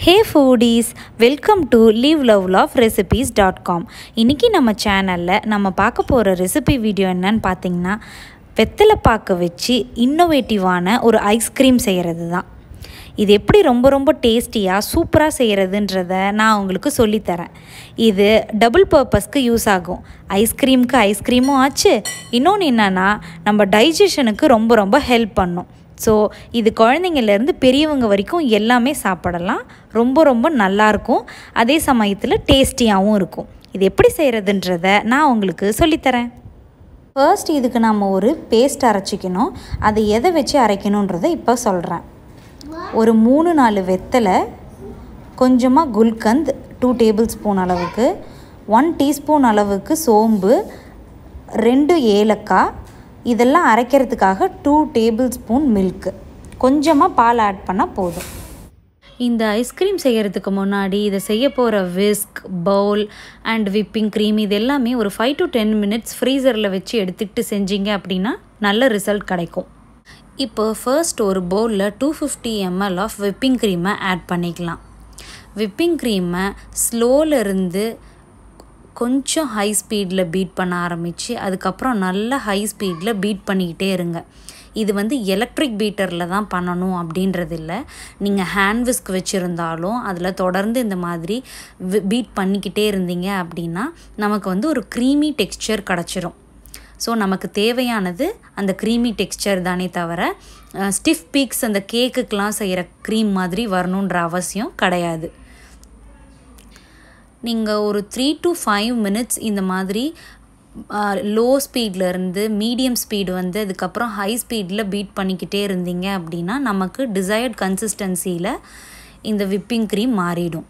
Hey foodies, welcome to liveloveloverecipes.com. இன்னைக்கு நம்ம சேனல்ல நம்ம பார்க்க போற ரெசிபி வீடியோ என்னன்னு பாத்தீங்கன்னா வெத்தலை பாக்க வச்சு இன்னோவேட்டிவான ஒரு ஐஸ்கிரீம் செய்யறது தான். இது எப்படி ரொம்ப டேஸ்டியா சூப்பரா செய்யறதுன்றத நான் உங்களுக்கு சொல்லி தரேன். இது டபுள் பர்பஸ்க்கு யூஸ் ஆகும். ஐஸ்கிரீம்க்கு ஐஸ்கிரீமும் ஆச்சு. இன்னொன்னு என்னன்னா நம்ம டைஜஷனுக்கு ரொம்ப ஹெல்ப் பண்ணும். ஸோ இது குழந்தைங்கள்லேருந்து பெரியவங்க வரைக்கும் எல்லாமே சாப்பிடலாம். ரொம்ப நல்லாயிருக்கும். அதே சமயத்தில் டேஸ்டியாகவும் இருக்கும். இது எப்படி செய்கிறதுன்றத நான் உங்களுக்கு சொல்லித்தரேன். ஃபர்ஸ்ட் இதுக்கு நம்ம ஒரு பேஸ்ட் அரைச்சிக்கணும். அதை எதை வச்சு அரைக்கணுன்றதை இப்போ சொல்கிறேன். ஒரு 3-4 வெத்தலை, கொஞ்சமாக குல்கந்த் 2 டேபிள்ஸ்பூன் அளவுக்கு, 1 டீஸ்பூன் அளவுக்கு சோம்பு, 2 ஏலக்காய், இதெல்லாம் அரைக்கிறதுக்காக 2 டேபிள்ஸ்பூன் மில்க்கு, கொஞ்சமாக பால் ஆட் பண்ணால் போதும். இந்த ஐஸ்கிரீம் செய்கிறதுக்கு முன்னாடி இதை செய்ய போகிற whisk, bowl and whipping cream இது எல்லாமே ஒரு 5 to 10 மினிட்ஸ் ஃப்ரீசரில் வச்சு எடுத்துக்கிட்டு செஞ்சீங்க அப்படின்னா நல்ல ரிசல்ட் கிடைக்கும். இப்போ ஃபர்ஸ்ட் ஒரு பவுலில் 250 ml ஆஃப் விப்பிங் க்ரீமை ஆட் பண்ணிக்கலாம். விப்பிங் க்ரீமை ஸ்லோவிலேருந்து கொஞ்சம் ஹை ஸ்பீடில் பீட் பண்ண ஆரம்பித்து அதுக்கப்புறம் நல்லா ஹை ஸ்பீடில் பீட் பண்ணிக்கிட்டே இருங்க. இது எலக்ட்ரிக் பீட்டரில் தான் பண்ணணும் அப்படின்றது இல்லை. நீங்கள் ஹேண்ட் விஸ்க் வச்சுருந்தாலும் அதில் தொடர்ந்து இந்த மாதிரி பீட் பண்ணிக்கிட்டே இருந்தீங்க அப்படின்னா நமக்கு ஒரு க்ரீமி டெக்ஸ்சர் கிடச்சிரும். ஸோ நமக்கு தேவையானது அந்த க்ரீமி டெக்ஸ்சர் தானே தவிர ஸ்டிஃப் பீக்ஸ் அந்த கேக்குக்கெலாம் செய்கிற க்ரீம் மாதிரி வரணுன்ற அவசியம் கிடையாது. நீங்கள் ஒரு 3 to 5 மினிட்ஸ் இந்த மாதிரி லோ ஸ்பீட்லேருந்து மீடியம் ஸ்பீடு அதுக்கப்புறம் ஹை ஸ்பீடில் பீட் பண்ணிக்கிட்டே இருந்தீங்க அப்படின்னா நமக்கு டிசையர்ட் கன்சிஸ்டன்சியில் இந்த விப்பிங் க்ரீம் மாறிடும்.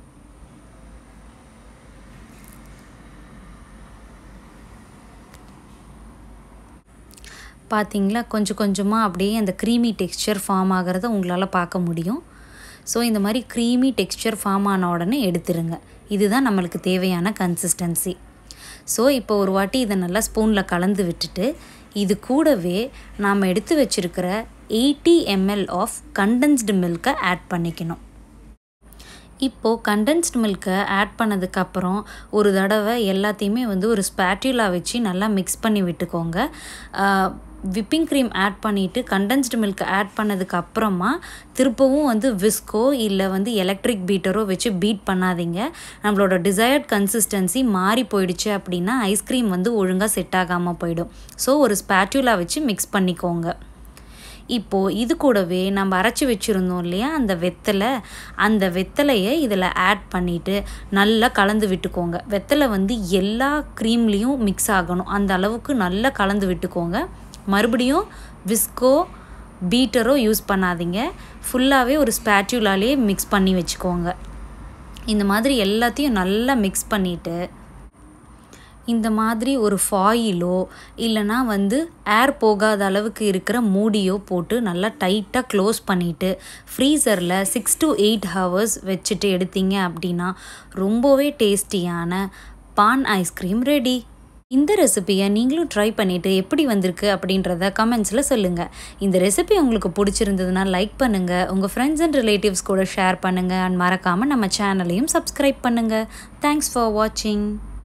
பார்த்தீங்களா, கொஞ்சமாக அப்படியே அந்த க்ரீமி டெக்ஸ்சர் ஃபார்ம் ஆகிறத உங்களால் பார்க்க முடியும். ஸோ இந்த மாதிரி க்ரீமி டெக்ஸ்சர் ஃபார்ம் ஆன உடனே எடுத்துருங்க. இதுதான் நம்மளுக்கு தேவையான கன்சிஸ்டன்சி. ஸோ இப்போ ஒரு வாட்டி இதை நல்லா ஸ்பூனில் கலந்து விட்டுட்டு இது கூடவே நாம் எடுத்து வச்சுருக்கிற 80 ml ஆஃப் கண்டென்ஸ்டு மில்கை ஆட் பண்ணிக்கணும். இப்போது கண்டென்ஸ்டு மில்கை ஆட் பண்ணதுக்கப்புறம் ஒரு தடவை எல்லாத்தையுமே ஒரு ஸ்பேட்யூலா வச்சு நல்லா மிக்ஸ் பண்ணி விட்டுக்கோங்க. விப்பிங் க்ரீம் ஆட் பண்ணிவிட்டு கண்டென்ஸ்டு மில்க் ஆட் பண்ணதுக்கு அப்புறமா திருப்பவும் விஸ்கோ இல்லை எலக்ட்ரிக் பீட்டரோ வச்சு பீட் பண்ணாதீங்க. நம்மளோட டிசையர்ட் கன்சிஸ்டன்சி மாறி போயிடுச்சு அப்படின்னா ஐஸ்கிரீம் ஒழுங்காக செட் ஆகாமல் போயிடும். ஸோ ஒரு ஸ்பேட்யூலா வச்சு மிக்ஸ் பண்ணிக்கோங்க. இப்போது இது கூடவே நம்ம அரைச்சி வச்சுருந்தோம் இல்லையா அந்த வெத்தலையை இதில் ஆட் பண்ணிவிட்டு நல்லா கலந்து விட்டுக்கோங்க. வெத்தலை எல்லா க்ரீம்லேயும் மிக்ஸ் ஆகணும். அந்த அளவுக்கு நல்லா கலந்து விட்டுக்கோங்க. மறுபடியும் விஸ்கோ பீட்டரோ யூஸ் பண்ணாதீங்க. ஃபுல்லாகவே ஒரு ஸ்பேட்யூலாலே மிக்ஸ் பண்ணி வச்சுக்கோங்க. இந்த மாதிரி எல்லாத்தையும் நல்லா மிக்ஸ் பண்ணிவிட்டு இந்த மாதிரி ஒரு ஃபாயிலோ இல்லைனா ஏர் போகாத அளவுக்கு இருக்கிற மூடியோ போட்டு நல்லா டைட்டாக க்ளோஸ் பண்ணிவிட்டு ஃப்ரீசரில் 6 to 8 hours வச்சுட்டு எடுத்தீங்க அப்படின்னா ரொம்பவே டேஸ்டியான பான் ஐஸ்கிரீம் ரெடி. இந்த ரெசிபியை நீங்களும் ட்ரை பண்ணிவிட்டு எப்படி வந்திருக்கு அப்படின்றத கமெண்ட்ஸில் சொல்லுங்கள். இந்த ரெசிபி உங்களுக்கு பிடிச்சிருந்ததுன்னா லைக் பண்ணுங்கள், உங்கள் ஃப்ரெண்ட்ஸ் அண்ட் ரிலேட்டிவ்ஸ் கூட ஷேர் பண்ணுங்கள், அண்ட் மறக்காமல் நம்ம சேனலையும் சப்ஸ்கிரைப் பண்ணுங்கள். தேங்க்ஸ் ஃபார் வாட்சிங்.